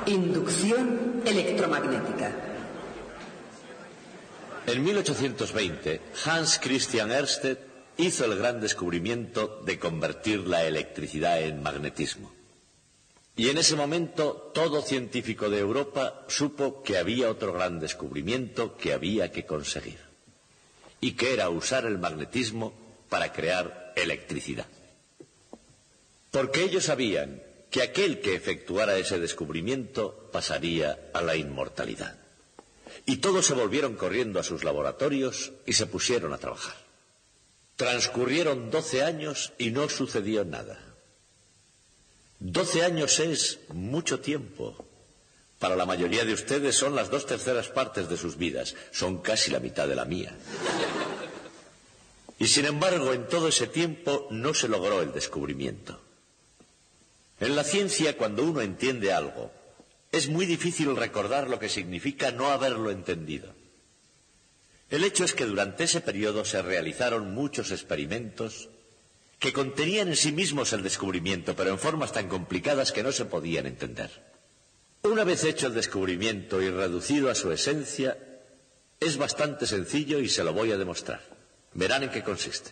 Inducción electromagnética. En 1820, Hans Christian Ørsted hizo el gran descubrimiento de convertir la electricidad en magnetismo. Y en ese momento todo científico de Europa supo que había otro gran descubrimiento que había que conseguir, y que era usar el magnetismo para crear electricidad. Porque ellos sabían que aquel que efectuara ese descubrimiento pasaría a la inmortalidad. Y todos se volvieron corriendo a sus laboratorios y se pusieron a trabajar. Transcurrieron 12 años y no sucedió nada. 12 años es mucho tiempo. Para la mayoría de ustedes son las 2/3 partes de sus vidas. Son casi la mitad de la mía. Y sin embargo, en todo ese tiempo no se logró el descubrimiento. En la ciencia, cuando uno entiende algo, es muy difícil recordar lo que significa no haberlo entendido. El hecho es que durante ese periodo se realizaron muchos experimentos que contenían en sí mismos el descubrimiento, pero en formas tan complicadas que no se podían entender. Una vez hecho el descubrimiento y reducido a su esencia, es bastante sencillo y se lo voy a demostrar. Verán en qué consiste.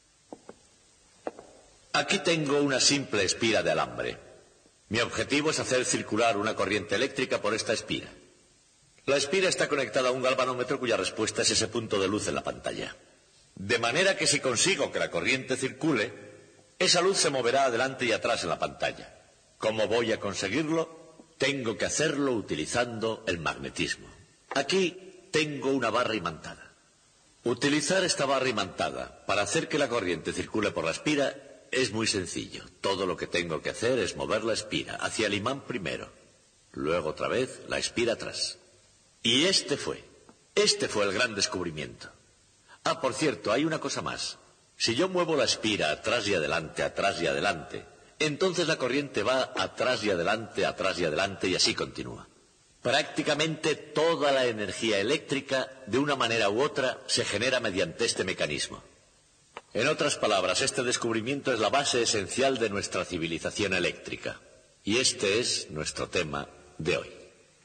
Aquí tengo una simple espira de alambre. Mi objetivo es hacer circular una corriente eléctrica por esta espira. La espira está conectada a un galvanómetro cuya respuesta es ese punto de luz en la pantalla. De manera que si consigo que la corriente circule, esa luz se moverá adelante y atrás en la pantalla. ¿Cómo voy a conseguirlo? Tengo que hacerlo utilizando el magnetismo. Aquí tengo una barra imantada. Utilizar esta barra imantada para hacer que la corriente circule por la espira es muy sencillo. Todo lo que tengo que hacer es mover la espira hacia el imán primero, luego otra vez la espira atrás. Y este fue el gran descubrimiento. Ah, por cierto, hay una cosa más. Si yo muevo la espira atrás y adelante, entonces la corriente va atrás y adelante y así continúa. Prácticamente toda la energía eléctrica, de una manera u otra, se genera mediante este mecanismo. En otras palabras, este descubrimiento es la base esencial de nuestra civilización eléctrica. Y este es nuestro tema de hoy.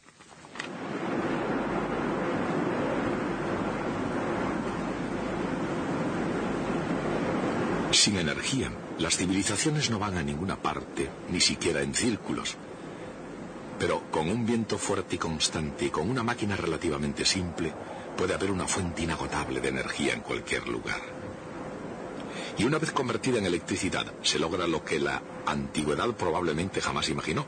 Sin energía, las civilizaciones no van a ninguna parte, ni siquiera en círculos. Pero con un viento fuerte y constante y con una máquina relativamente simple, puede haber una fuente inagotable de energía en cualquier lugar. Y una vez convertida en electricidad, se logra lo que la antigüedad probablemente jamás imaginó.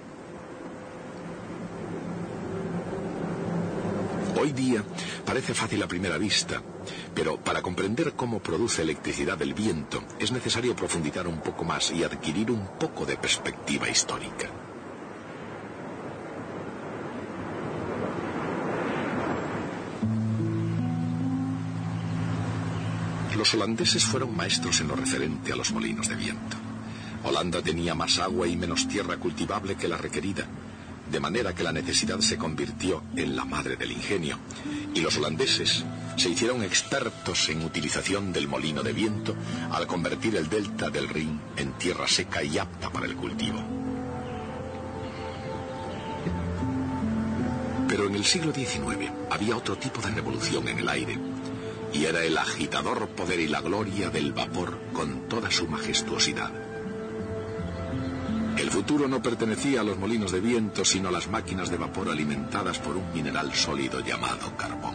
Hoy día parece fácil a primera vista, pero para comprender cómo produce electricidad el viento, es necesario profundizar un poco más y adquirir un poco de perspectiva histórica. Los holandeses fueron maestros en lo referente a los molinos de viento. Holanda tenía más agua y menos tierra cultivable que la requerida, de manera que la necesidad se convirtió en la madre del ingenio, y los holandeses se hicieron expertos en utilización del molino de viento al convertir el delta del Rin en tierra seca y apta para el cultivo. Pero en el siglo XIX había otro tipo de revolución en el aire, y era el agitador poder y la gloria del vapor con toda su majestuosidad. El futuro no pertenecía a los molinos de viento, sino a las máquinas de vapor alimentadas por un mineral sólido llamado carbón.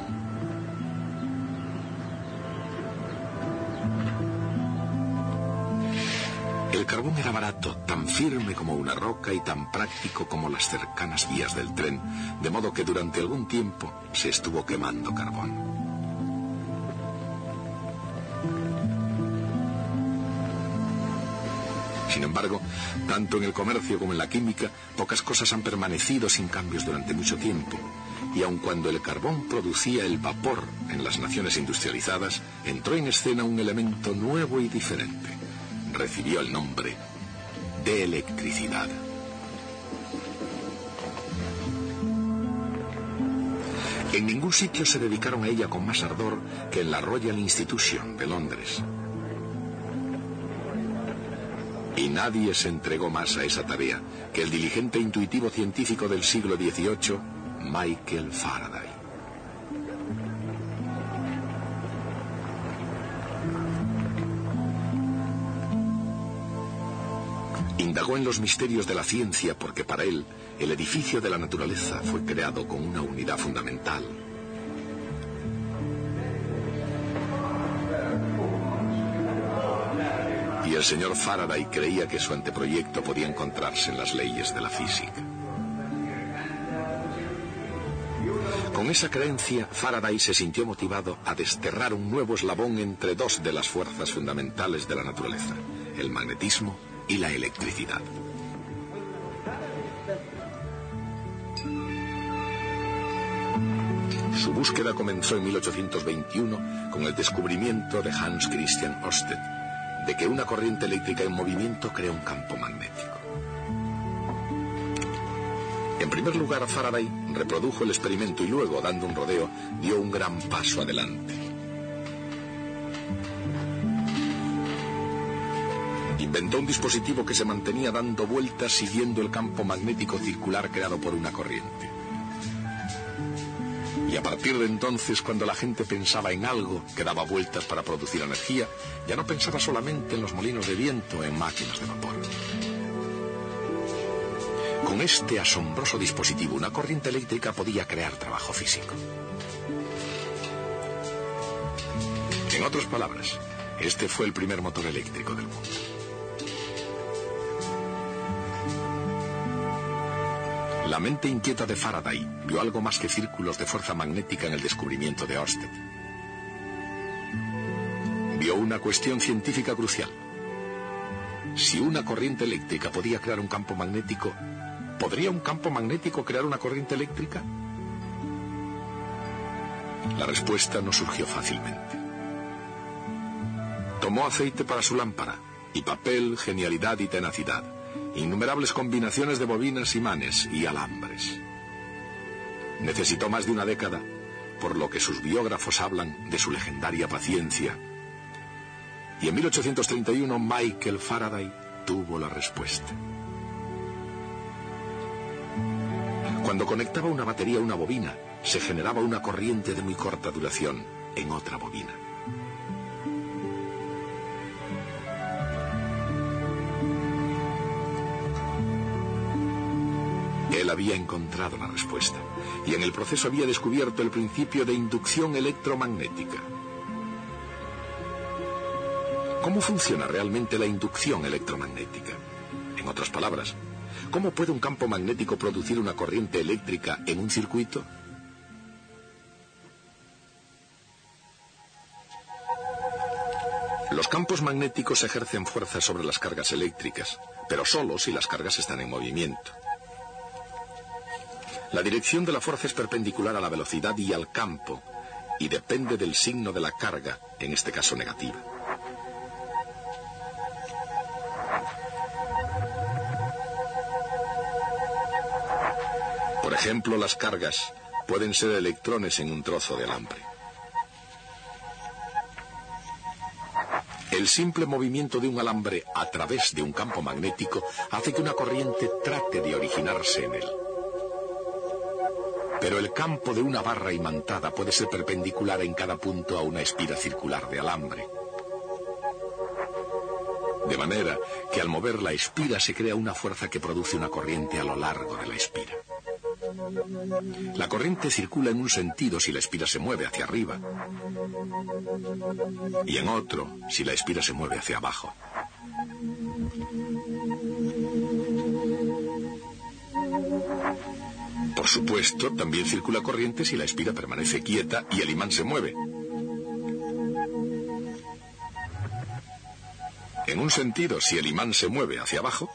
El carbón era barato, tan firme como una roca y tan práctico como las cercanas vías del tren, de modo que durante algún tiempo se estuvo quemando carbón. Sin embargo, tanto en el comercio como en la química, pocas cosas han permanecido sin cambios durante mucho tiempo. Y aun cuando el carbón producía el vapor en las naciones industrializadas, entró en escena un elemento nuevo y diferente. Recibió el nombre de electricidad. En ningún sitio se dedicaron a ella con más ardor que en la Royal Institution de Londres. Y nadie se entregó más a esa tarea que el diligente e intuitivo científico del siglo XVIII, Michael Faraday. Indagó en los misterios de la ciencia porque para él el edificio de la naturaleza fue creado con una unidad fundamental. Y el señor Faraday creía que su anteproyecto podía encontrarse en las leyes de la física. Con esa creencia, Faraday se sintió motivado a desterrar un nuevo eslabón entre dos de las fuerzas fundamentales de la naturaleza, el magnetismo y la electricidad. Su búsqueda comenzó en 1821 con el descubrimiento de Hans Christian Ørsted de que una corriente eléctrica en movimiento crea un campo magnético. En primer lugar, Faraday reprodujo el experimento y luego, dando un rodeo, dio un gran paso adelante. Inventó un dispositivo que se mantenía dando vueltas siguiendo el campo magnético circular creado por una corriente. Y a partir de entonces, cuando la gente pensaba en algo que daba vueltas para producir energía, ya no pensaba solamente en los molinos de viento o en máquinas de vapor. Con este asombroso dispositivo, una corriente eléctrica podía crear trabajo físico. En otras palabras, este fue el primer motor eléctrico del mundo. La mente inquieta de Faraday vio algo más que círculos de fuerza magnética en el descubrimiento de Ørsted. Vio una cuestión científica crucial. Si una corriente eléctrica podía crear un campo magnético, ¿podría un campo magnético crear una corriente eléctrica? La respuesta no surgió fácilmente. Tomó aceite para su lámpara, y papel, genialidad y tenacidad. Innumerables combinaciones de bobinas, imanes y alambres. Necesitó más de una década, por lo que sus biógrafos hablan de su legendaria paciencia. Y en 1831 Michael Faraday tuvo la respuesta. Cuando conectaba una batería a una bobina, se generaba una corriente de muy corta duración en otra bobina. Él había encontrado la respuesta, y en el proceso había descubierto el principio de inducción electromagnética. ¿Cómo funciona realmente la inducción electromagnética? En otras palabras, ¿cómo puede un campo magnético producir una corriente eléctrica en un circuito? Los campos magnéticos ejercen fuerza sobre las cargas eléctricas, pero solo si las cargas están en movimiento. La dirección de la fuerza es perpendicular a la velocidad y al campo, y depende del signo de la carga, en este caso negativa. Por ejemplo, las cargas pueden ser electrones en un trozo de alambre. El simple movimiento de un alambre a través de un campo magnético hace que una corriente trate de originarse en él. Pero el campo de una barra imantada puede ser perpendicular en cada punto a una espira circular de alambre. De manera que al mover la espira se crea una fuerza que produce una corriente a lo largo de la espira. La corriente circula en un sentido si la espira se mueve hacia arriba, y en otro si la espira se mueve hacia abajo. Por supuesto, también circula corriente si la espira permanece quieta y el imán se mueve. En un sentido, si el imán se mueve hacia abajo,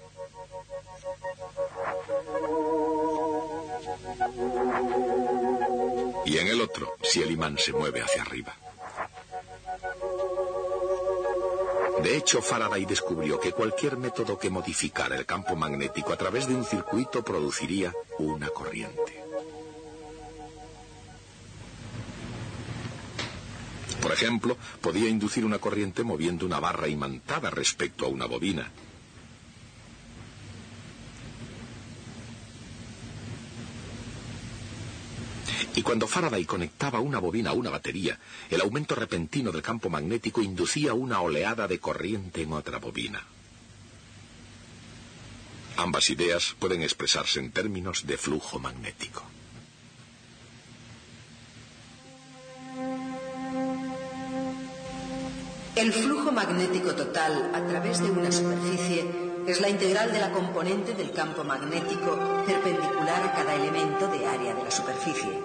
y en el otro, si el imán se mueve hacia arriba. De hecho, Faraday descubrió que cualquier método que modificara el campo magnético a través de un circuito produciría una corriente. Por ejemplo, podía inducir una corriente moviendo una barra imantada respecto a una bobina, Y cuando Faraday conectaba una bobina a una batería, el aumento repentino del campo magnético inducía una oleada de corriente en otra bobina. Ambas ideas pueden expresarse en términos de flujo magnético. El flujo magnético total a través de una superficie es la integral de la componente del campo magnético perpendicular a cada elemento de área de la superficie.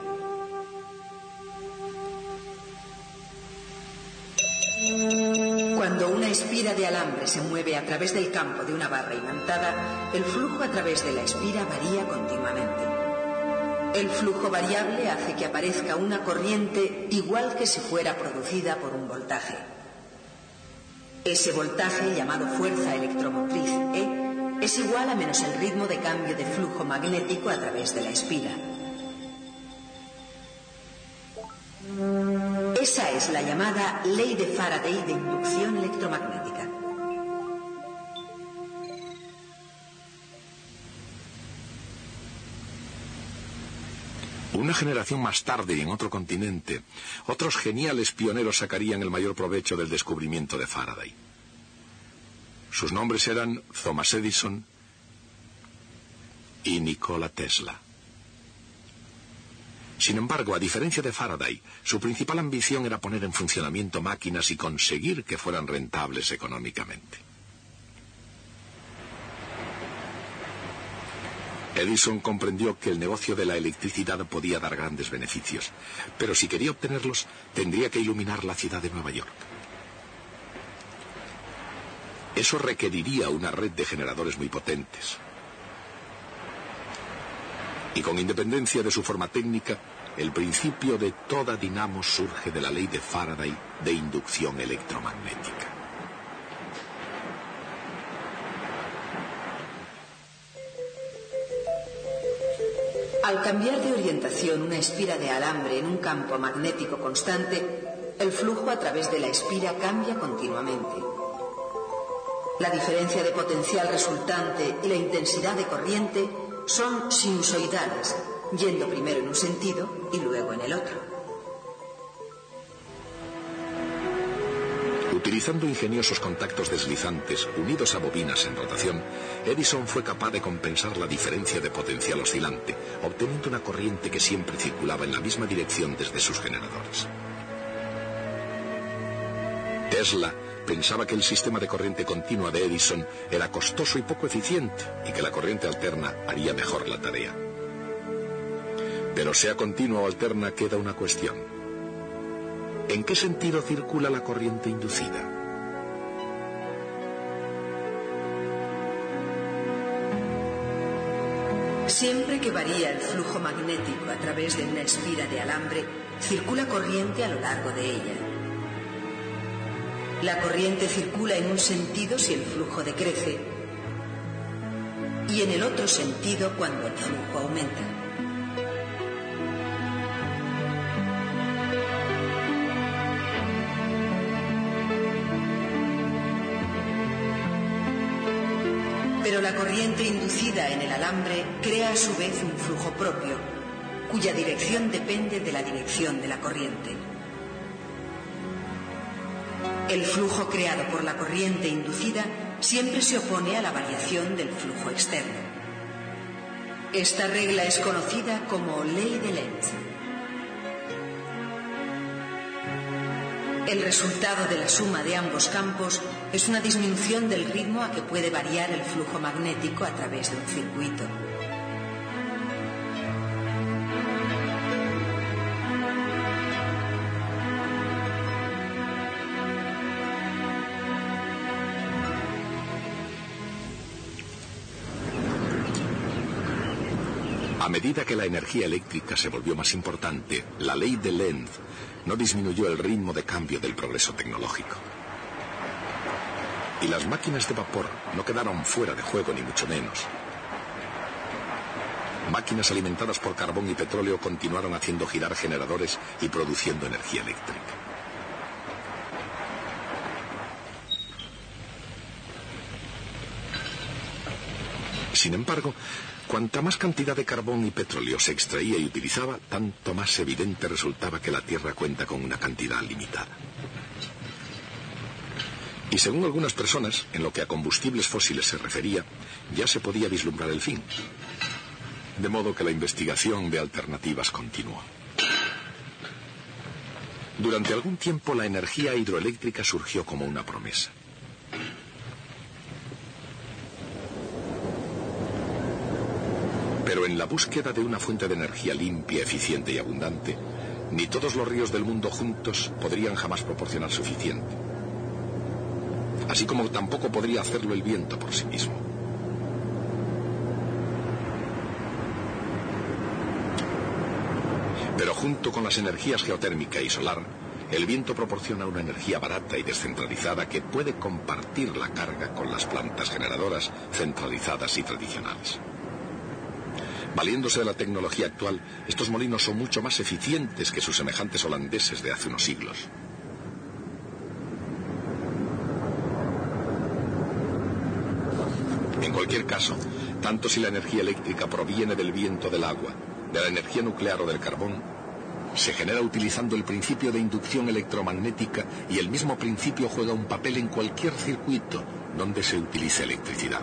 Cuando una espira de alambre se mueve a través del campo de una barra imantada, el flujo a través de la espira varía continuamente. El flujo variable hace que aparezca una corriente igual que si fuera producida por un voltaje. Ese voltaje, llamado fuerza electromotriz E, es igual a menos el ritmo de cambio de flujo magnético a través de la espira. Esa es la llamada ley de Faraday de inducción electromagnética. Una generación más tarde y en otro continente, otros geniales pioneros sacarían el mayor provecho del descubrimiento de Faraday. Sus nombres eran Thomas Edison y Nikola Tesla. Sin embargo, a diferencia de Faraday, su principal ambición era poner en funcionamiento máquinas y conseguir que fueran rentables económicamente. Edison comprendió que el negocio de la electricidad podía dar grandes beneficios, pero si quería obtenerlos, tendría que iluminar la ciudad de Nueva York. Eso requeriría una red de generadores muy potentes. Y con independencia de su forma técnica, el principio de toda dinamo surge de la ley de Faraday de inducción electromagnética. Al cambiar de orientación una espira de alambre en un campo magnético constante, el flujo a través de la espira cambia continuamente. La diferencia de potencial resultante y la intensidad de corriente son sinusoidales, yendo primero en un sentido y luego en el otro. Utilizando ingeniosos contactos deslizantes unidos a bobinas en rotación, Edison fue capaz de compensar la diferencia de potencial oscilante, obteniendo una corriente que siempre circulaba en la misma dirección desde sus generadores. Tesla pensaba que el sistema de corriente continua de Edison era costoso y poco eficiente, y que la corriente alterna haría mejor la tarea. Pero sea continua o alterna, queda una cuestión. ¿En qué sentido circula la corriente inducida? Siempre que varía el flujo magnético a través de una espira de alambre, circula corriente a lo largo de ella. La corriente circula en un sentido si el flujo decrece y en el otro sentido cuando el flujo aumenta. Pero la corriente inducida en el alambre crea a su vez un flujo propio, cuya dirección depende de la dirección de la corriente. El flujo creado por la corriente inducida siempre se opone a la variación del flujo externo. Esta regla es conocida como ley de Lenz. El resultado de la suma de ambos campos es una disminución del ritmo a que puede variar el flujo magnético a través de un circuito. A medida que la energía eléctrica se volvió más importante, la ley de Lenz no disminuyó el ritmo de cambio del progreso tecnológico. Y las máquinas de vapor no quedaron fuera de juego, ni mucho menos. Máquinas alimentadas por carbón y petróleo continuaron haciendo girar generadores y produciendo energía eléctrica. Sin embargo, cuanta más cantidad de carbón y petróleo se extraía y utilizaba, tanto más evidente resultaba que la Tierra cuenta con una cantidad limitada. Y según algunas personas, en lo que a combustibles fósiles se refería, ya se podía vislumbrar el fin. De modo que la investigación de alternativas continuó. Durante algún tiempo la energía hidroeléctrica surgió como una promesa. Pero en la búsqueda de una fuente de energía limpia, eficiente y abundante, ni todos los ríos del mundo juntos podrían jamás proporcionar suficiente. Así como tampoco podría hacerlo el viento por sí mismo. Pero junto con las energías geotérmica y solar, el viento proporciona una energía barata y descentralizada que puede compartir la carga con las plantas generadoras centralizadas y tradicionales. Valiéndose de la tecnología actual, estos molinos son mucho más eficientes que sus semejantes holandeses de hace unos siglos. En cualquier caso, tanto si la energía eléctrica proviene del viento, del agua, de la energía nuclear o del carbón, se genera utilizando el principio de inducción electromagnética y el mismo principio juega un papel en cualquier circuito donde se utilice electricidad.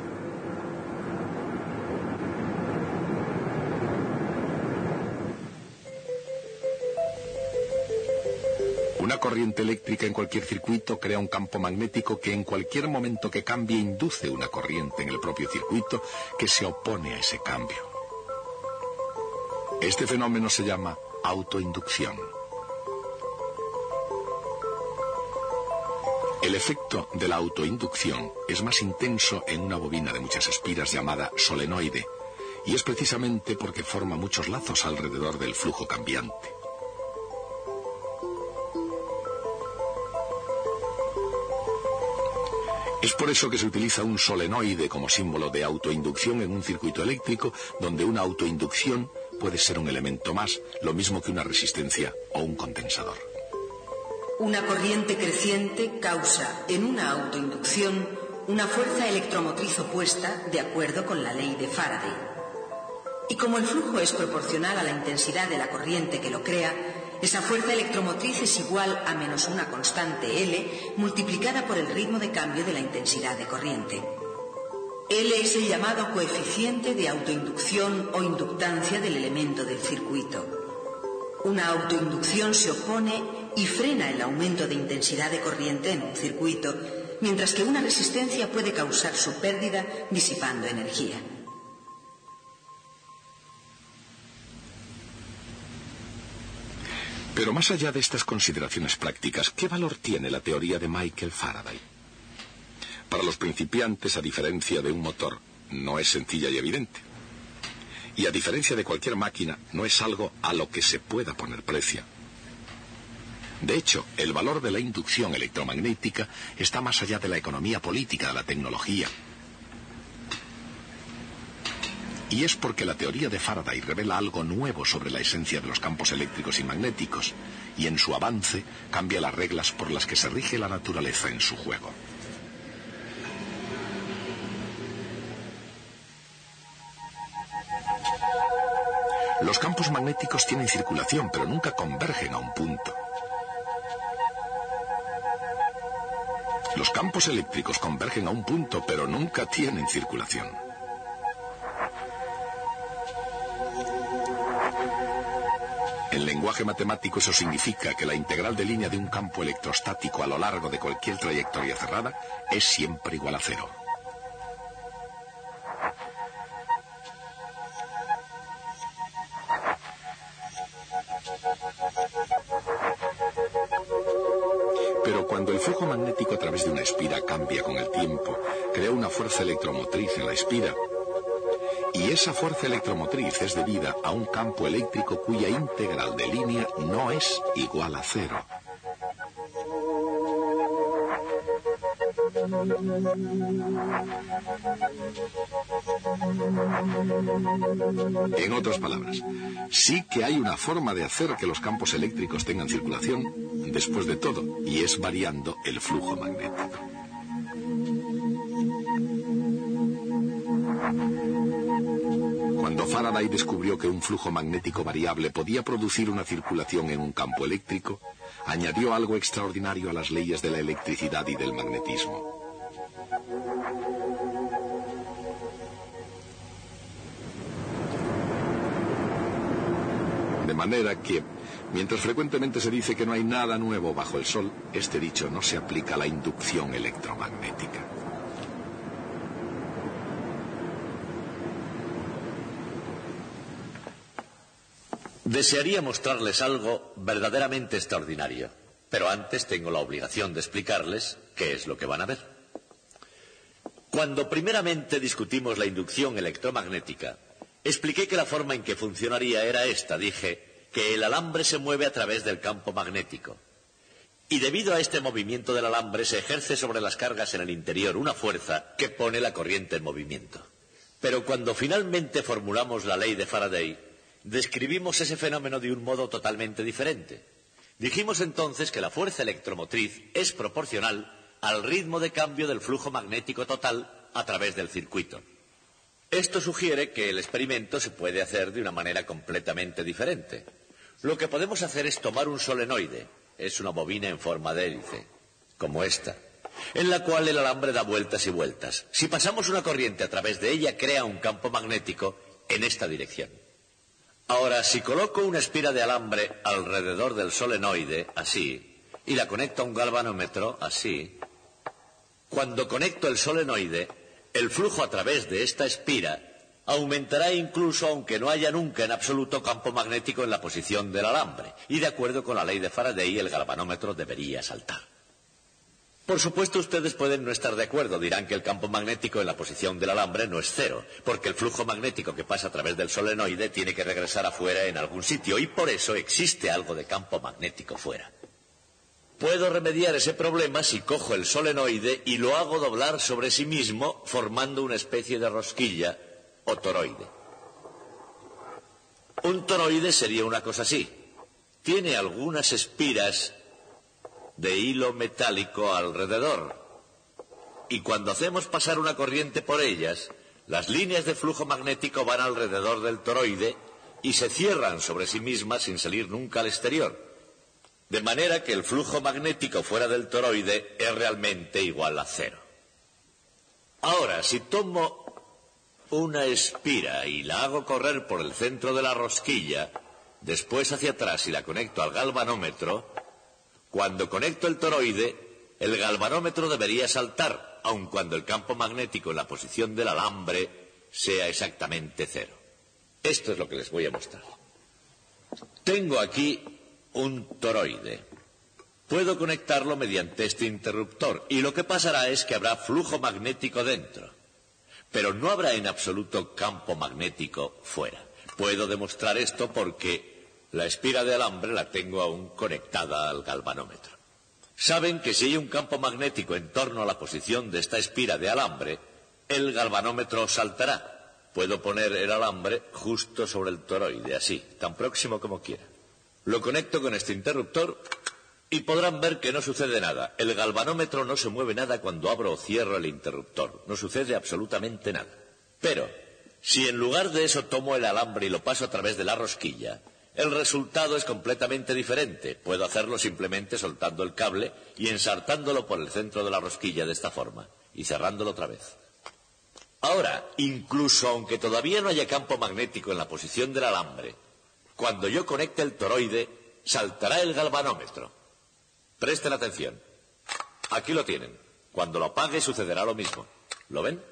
Una corriente eléctrica en cualquier circuito crea un campo magnético que en cualquier momento que cambie induce una corriente en el propio circuito que se opone a ese cambio. Este fenómeno se llama autoinducción. El efecto de la autoinducción es más intenso en una bobina de muchas espiras llamada solenoide, y es precisamente porque forma muchos lazos alrededor del flujo cambiante. Es por eso que se utiliza un solenoide como símbolo de autoinducción en un circuito eléctrico, donde una autoinducción puede ser un elemento más, lo mismo que una resistencia o un condensador. Una corriente creciente causa en una autoinducción una fuerza electromotriz opuesta de acuerdo con la ley de Faraday. Y como el flujo es proporcional a la intensidad de la corriente que lo crea, esa fuerza electromotriz es igual a menos una constante L multiplicada por el ritmo de cambio de la intensidad de corriente. L es el llamado coeficiente de autoinducción o inductancia del elemento del circuito. Una autoinducción se opone y frena el aumento de intensidad de corriente en un circuito, mientras que una resistencia puede causar su pérdida disipando energía. Pero más allá de estas consideraciones prácticas, ¿qué valor tiene la teoría de Michael Faraday? Para los principiantes, a diferencia de un motor, no es sencilla y evidente. Y a diferencia de cualquier máquina, no es algo a lo que se pueda poner precio. De hecho, el valor de la inducción electromagnética está más allá de la economía política, de la tecnología. Y es porque la teoría de Faraday revela algo nuevo sobre la esencia de los campos eléctricos y magnéticos, y en su avance cambia las reglas por las que se rige la naturaleza en su juego. Los campos magnéticos tienen circulación, pero nunca convergen a un punto. Los campos eléctricos convergen a un punto, pero nunca tienen circulación. En lenguaje matemático eso significa que la integral de línea de un campo electrostático a lo largo de cualquier trayectoria cerrada es siempre igual a cero. Pero cuando el flujo magnético a través de una espira cambia con el tiempo, crea una fuerza electromotriz en la espira. Y esa fuerza electromotriz es debida a un campo eléctrico cuya integral de línea no es igual a cero. En otras palabras, sí que hay una forma de hacer que los campos eléctricos tengan circulación, después de todo, y es variando el flujo magnético. Cuando Faraday descubrió que un flujo magnético variable podía producir una circulación en un campo eléctrico, añadió algo extraordinario a las leyes de la electricidad y del magnetismo. De manera que, mientras frecuentemente se dice que no hay nada nuevo bajo el sol, este dicho no se aplica a la inducción electromagnética. Desearía mostrarles algo verdaderamente extraordinario, pero antes tengo la obligación de explicarles qué es lo que van a ver. Cuando primeramente discutimos la inducción electromagnética, expliqué que la forma en que funcionaría era esta. Dije que el alambre se mueve a través del campo magnético. Y debido a este movimiento del alambre se ejerce sobre las cargas en el interior una fuerza que pone la corriente en movimiento. Pero cuando finalmente formulamos la ley de Faraday, describimos ese fenómeno de un modo totalmente diferente. Dijimos entonces que la fuerza electromotriz es proporcional al ritmo de cambio del flujo magnético total a través del circuito. Esto sugiere que el experimento se puede hacer de una manera completamente diferente. Lo que podemos hacer es tomar un solenoide, es una bobina en forma de hélice, como esta, en la cual el alambre da vueltas y vueltas. Si pasamos una corriente a través de ella, crea un campo magnético en esta dirección. Ahora, si coloco una espira de alambre alrededor del solenoide, así, y la conecto a un galvanómetro, así, cuando conecto el solenoide, el flujo a través de esta espira aumentará incluso aunque no haya nunca en absoluto campo magnético en la posición del alambre, y de acuerdo con la ley de Faraday, el galvanómetro debería saltar. Por supuesto, ustedes pueden no estar de acuerdo. Dirán que el campo magnético en la posición del alambre no es cero, porque el flujo magnético que pasa a través del solenoide tiene que regresar afuera en algún sitio, y por eso existe algo de campo magnético fuera. Puedo remediar ese problema si cojo el solenoide y lo hago doblar sobre sí mismo, formando una especie de rosquilla o toroide. Un toroide sería una cosa así. Tiene algunas espiras de hilo metálico alrededor, y cuando hacemos pasar una corriente por ellas, las líneas de flujo magnético van alrededor del toroide y se cierran sobre sí mismas sin salir nunca al exterior, de manera que el flujo magnético fuera del toroide es realmente igual a cero. Ahora, si tomo una espira y la hago correr por el centro de la rosquilla, después hacia atrás y la conecto al galvanómetro, cuando conecto el toroide, el galvanómetro debería saltar, aun cuando el campo magnético en la posición del alambre sea exactamente cero. Esto es lo que les voy a mostrar. Tengo aquí un toroide. Puedo conectarlo mediante este interruptor, y lo que pasará es que habrá flujo magnético dentro, pero no habrá en absoluto campo magnético fuera. Puedo demostrar esto porque la espira de alambre la tengo aún conectada al galvanómetro. Saben que si hay un campo magnético en torno a la posición de esta espira de alambre, el galvanómetro saltará. Puedo poner el alambre justo sobre el toroide, así, tan próximo como quiera. Lo conecto con este interruptor y podrán ver que no sucede nada. El galvanómetro no se mueve nada cuando abro o cierro el interruptor. No sucede absolutamente nada. Pero, si en lugar de eso tomo el alambre y lo paso a través de la rosquilla, el resultado es completamente diferente. Puedo hacerlo simplemente soltando el cable y ensartándolo por el centro de la rosquilla de esta forma, y cerrándolo otra vez. Ahora, incluso aunque todavía no haya campo magnético en la posición del alambre, cuando yo conecte el toroide, saltará el galvanómetro. Presten atención. Aquí lo tienen. Cuando lo apague sucederá lo mismo. ¿Lo ven?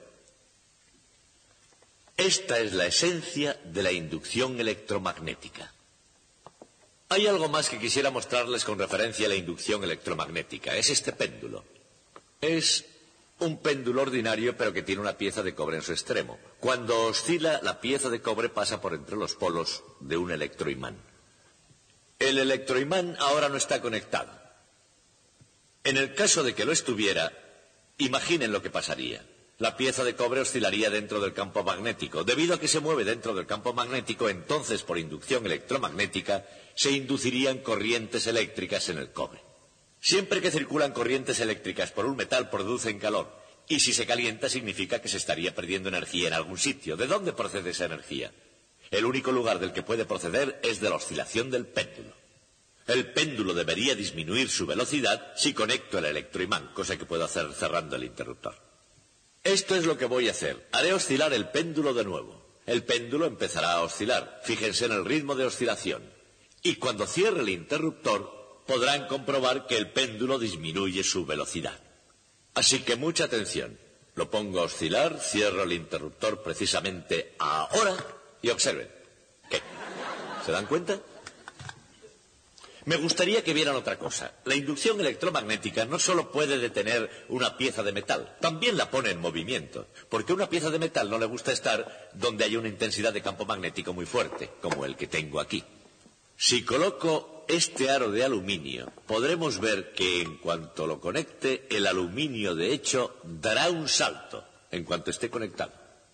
Esta es la esencia de la inducción electromagnética. Hay algo más que quisiera mostrarles con referencia a la inducción electromagnética. Es este péndulo. Es un péndulo ordinario, pero que tiene una pieza de cobre en su extremo. Cuando oscila, la pieza de cobre pasa por entre los polos de un electroimán. El electroimán ahora no está conectado. En el caso de que lo estuviera, imaginen lo que pasaría. La pieza de cobre oscilaría dentro del campo magnético. Debido a que se mueve dentro del campo magnético, entonces por inducción electromagnética se inducirían corrientes eléctricas en el cobre. Siempre que circulan corrientes eléctricas por un metal producen calor, Y si se calienta significa que se estaría perdiendo energía en algún sitio. ¿De dónde procede esa energía? El único lugar del que puede proceder es de la oscilación del péndulo. El péndulo debería disminuir su velocidad si conecto el electroimán, cosa que puedo hacer cerrando el interruptor. Esto es lo que voy a hacer. Haré oscilar el péndulo de nuevo. El péndulo empezará a oscilar. Fíjense en el ritmo de oscilación. Y cuando cierre el interruptor, podrán comprobar que el péndulo disminuye su velocidad. Así que mucha atención. Lo pongo a oscilar, cierro el interruptor precisamente ahora y observen. ¿Qué? ¿Se dan cuenta? Me gustaría que vieran otra cosa. La inducción electromagnética no solo puede detener una pieza de metal, también la pone en movimiento, porque a una pieza de metal no le gusta estar donde hay una intensidad de campo magnético muy fuerte, como el que tengo aquí. Si coloco este aro de aluminio, podremos ver que en cuanto lo conecte, el aluminio de hecho dará un salto en cuanto esté conectado.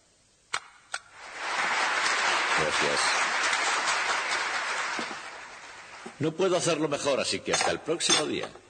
Gracias. No puedo hacerlo mejor, así que hasta el próximo día.